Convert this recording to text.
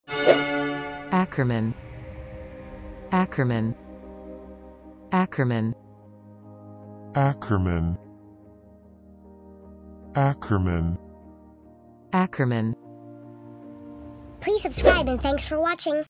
Acreman. Acreman. Acreman. acreman, acreman. Acreman. Please subscribe and thanks for watching.